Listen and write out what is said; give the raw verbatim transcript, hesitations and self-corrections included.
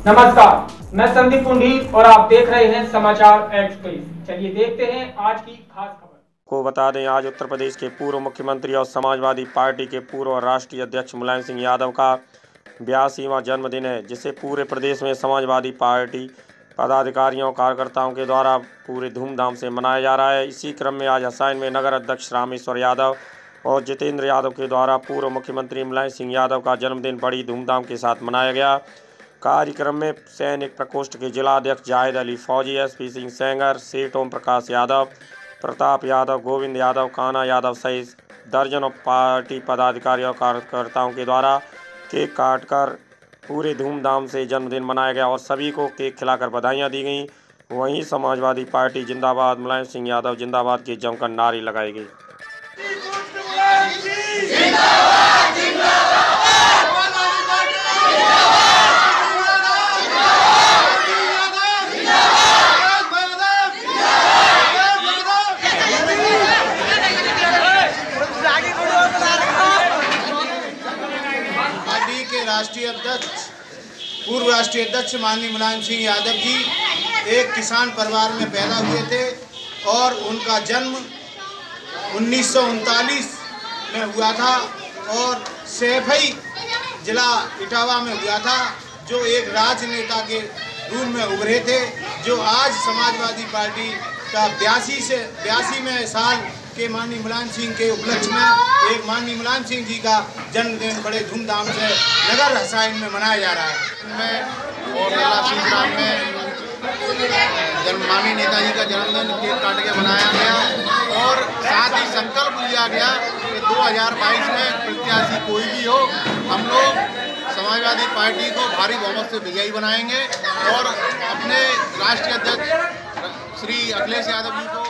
नमस्कार, मैं संदीप पुंडीर और आप देख रहे हैं समाचार एक्सप्रेस। चलिए देखते हैं आज की खास खबर को बता दें, आज उत्तर प्रदेश के पूर्व मुख्यमंत्री और समाजवादी पार्टी के पूर्व राष्ट्रीय अध्यक्ष मुलायम सिंह यादव का बयासीवां जन्मदिन है, जिसे पूरे प्रदेश में समाजवादी पार्टी पदाधिकारियों कार्यकर्ताओं के द्वारा पूरे धूमधाम से मनाया जा रहा है। इसी क्रम में आज हसैन में नगर अध्यक्ष रामेश्वर यादव और जितेंद्र यादव के द्वारा पूर्व मुख्यमंत्री मुलायम सिंह यादव का जन्मदिन बड़ी धूमधाम के साथ मनाया गया। कार्यक्रम में सैनिक प्रकोष्ठ के जिलाध्यक्ष जाहिद अली फौजी, एस पी सिंह सेंगर, सेठ ओम प्रकाश यादव, प्रताप यादव, गोविंद यादव, कान्हा यादव सहित दर्जनों पार्टी पदाधिकारियों और कार्यकर्ताओं के द्वारा केक काटकर पूरे धूमधाम से जन्मदिन मनाया गया और सभी को केक खिलाकर बधाइयां दी गईं। वहीं समाजवादी पार्टी जिंदाबाद, मुलायम सिंह यादव जिंदाबाद के जमकर नारे लगाए गए। राष्ट्रीय अध्यक्ष पूर्व राष्ट्रीय अध्यक्ष माननीय मुलायम सिंह यादव जी एक किसान परिवार में पैदा हुए थे और उनका जन्म उन्नीस सौ उनतालीस में हुआ था और सैफई जिला इटावा में हुआ था, जो एक राजनेता के रूप में उभरे थे, जो आज समाजवादी पार्टी का बयासी से बयासी में साल के माननीय मुलायम सिंह के उपलक्ष्य में एक माननीय मुलायम सिंह जी का जन्मदिन बड़े धूमधाम से नगर हसैन में मनाया जा रहा है। में और मेला सिंहग्राम में जन्म माननीय नेताजी का जन्मदिन केक काट के मनाया गया और साथ ही संकल्प लिया गया कि दो हज़ार बाईस में प्रत्याशी कोई भी हो, हम लोग समाजवादी पार्टी को भारी बहुमत से विजयी बनाएंगे और अपने राष्ट्रीय अध्यक्ष श्री अखिलेश यादव जी को